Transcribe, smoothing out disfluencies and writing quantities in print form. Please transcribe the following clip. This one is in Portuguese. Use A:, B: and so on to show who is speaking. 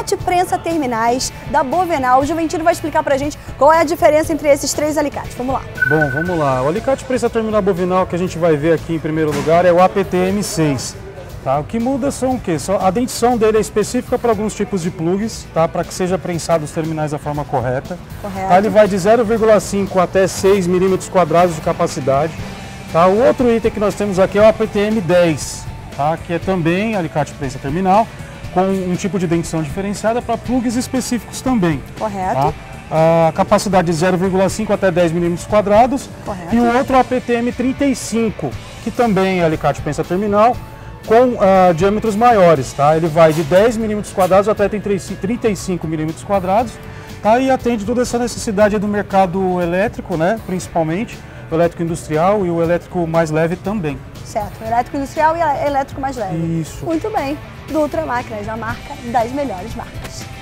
A: alicate prensa terminais da Bovenal. O Juventino vai explicar pra gente qual é a diferença entre esses três alicates. Vamos lá.
B: Bom, vamos lá. O alicate prensa terminal Bovenal que a gente vai ver aqui em primeiro lugar é o APTM6. Tá? O que muda são o quê? A dentição dele é específica para alguns tipos de plugs, tá? Para que seja prensado os terminais da forma correta.
A: Correto.
B: Tá? Ele vai de 0,5 até 6 milímetros quadrados de capacidade. Tá? O outro item que nós temos aqui é o APTM10, tá? Que é também alicate prensa terminal, com um tipo de dentição diferenciada para plugs específicos também.
A: Correto.
B: Tá? A capacidade de 0,5 até 10 milímetros quadrados.
A: Correto.
B: E o outro APTM35, que também é alicate prensa terminal, com diâmetros maiores, tá? Ele vai de 10 milímetros quadrados até 35 milímetros quadrados, tá? E atende toda essa necessidade do mercado elétrico, né? Principalmente o elétrico industrial e o elétrico mais leve também.
A: Certo, elétrico industrial e elétrico mais leve.
B: Isso.
A: Muito bem. Dutra Máquinas, a marca das melhores marcas.